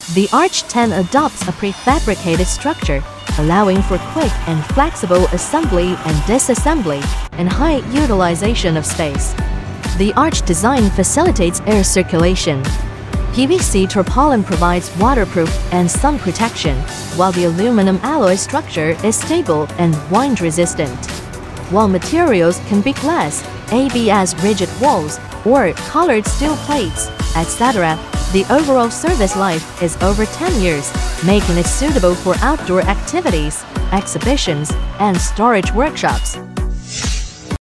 The Arch 10 adopts a prefabricated structure, allowing for quick and flexible assembly and disassembly, and high utilization of space. The Arch design facilitates air circulation. PVC tarpaulin provides waterproof and sun protection, while the aluminum alloy structure is stable and wind-resistant. While materials can be glass, ABS rigid walls, or colored steel plates, etc., the overall service life is over 10 years, making it suitable for outdoor activities, exhibitions, and storage workshops.